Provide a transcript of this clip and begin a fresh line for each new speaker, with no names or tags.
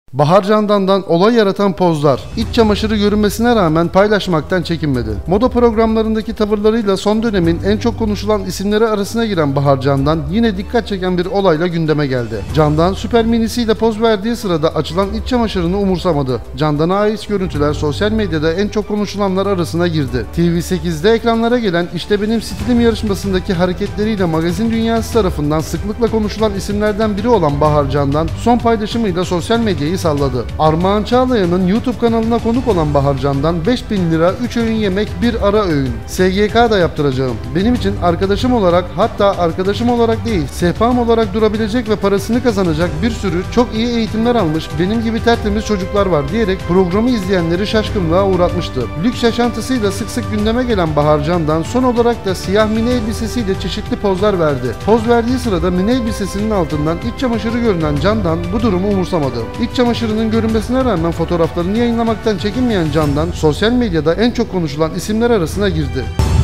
Bahar Candan'dan olay yaratan pozlar, iç çamaşırı görünmesine rağmen paylaşmaktan çekinmedi. Moda programlarındaki tavırlarıyla son dönemin en çok konuşulan isimleri arasına giren Bahar Candan yine dikkat çeken bir olayla gündeme geldi. Candan süper minisiyle poz verdiği sırada açılan iç çamaşırını umursamadı. Candan'a ait görüntüler sosyal medyada en çok konuşulanlar arasına girdi. TV8'de ekranlara gelen İşte Benim Stilim yarışmasındaki hareketleriyle magazin dünyası tarafından sıklıkla konuşulan isimlerden biri olan Bahar Candan son paylaşımıyla sosyal medyayı salladı. Armağan Çağlayan'ın YouTube kanalına konuk olan Bahar Candan 5.000 lira 3 öğün yemek bir ara öğün. SGK da yaptıracağım. Benim için arkadaşım olarak, hatta arkadaşım olarak değil, sehpam olarak durabilecek ve parasını kazanacak bir sürü çok iyi eğitimler almış benim gibi tertemiz çocuklar var diyerek programı izleyenleri şaşkınlığa uğratmıştı. Lüks yaşantısıyla sık sık gündeme gelen Bahar Candan son olarak da siyah mini elbisesiyle çeşitli pozlar verdi. Poz verdiği sırada mini elbisesinin altından iç çamaşırı görünen Candan bu durumu umursamadı. İç çamaşırının görünmesine rağmen fotoğraflarını yayınlamaktan çekinmeyen Candan sosyal medyada en çok konuşulan isimler arasına girdi.